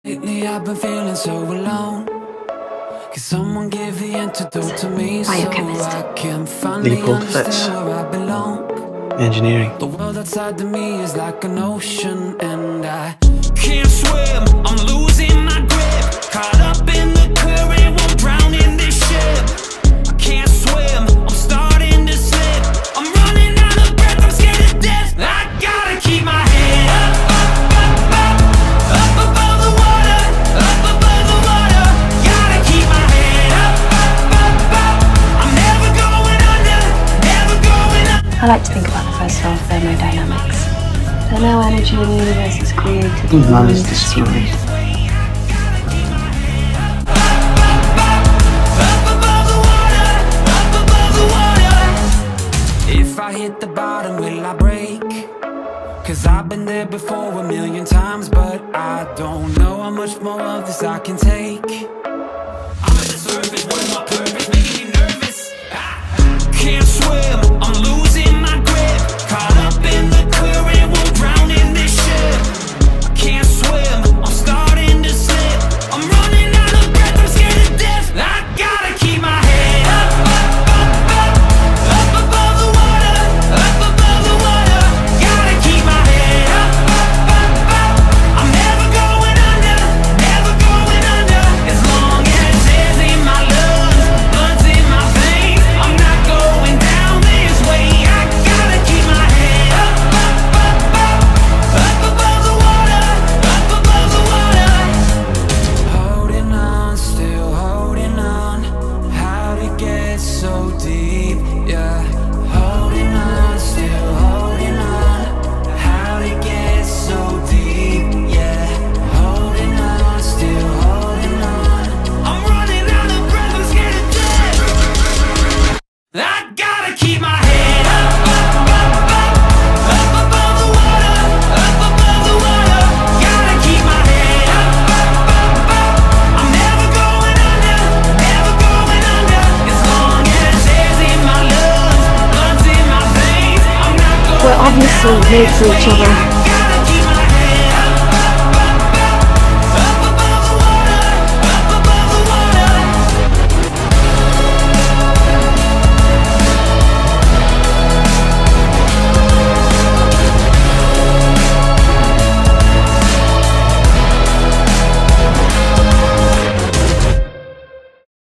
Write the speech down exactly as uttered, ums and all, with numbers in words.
Lately I've been feeling so alone. Can someone give the antidote to me so I can finally understand where I belong? Engineering. The world outside to me is like an ocean, and I can't swim, I'm losing my grip. Caught up in the current, won't drown in this ship. I can't swim, I'm starting to slip. I'm running out of breath, I'm scared to death. I gotta keep my head up, up, up, up, up above the water, up above the water. Gotta keep my head up, up, up, up. I'm never going under, never going under. I like to think about the first law of thermodynamics. That no energy in the universe is created, none is destroyed. If I hit the bottom, will I break? Cause I've been there before a million times, but I don't know how much more of this I can take. I'm at the surface, what is my purpose? Making me nervous. I can't swim, I'm losing my grip. Caught up in the current, won't drown in this ship. I can't swim, I'm starting to slip. I'm running out of breath, I'm scared to death. I gotta keep my head up, up, up, up, up above the water, up above the water. Gotta keep my head up, up, up, up. I'm never going under, never going under. As long as air's in my lungs, blood's in my veins, I'm not going down this way. I gotta keep my head up, up, up, up, up above the water, up above the water. Holding on, still holding on. How'd it get so deep? Yeah. Holding on, still holding on. How'd it get so deep? Yeah. Holding on, still holding on. I'm running out of breath, I'm scared to death. I gotta keep my head up, up, up, up, up above the water, up above the water. Gotta keep my head up, up, up, up. I'm never going under, never going under. As long as air's in my lungs, blood's in my veins, I'm not going We're obviously made for each other.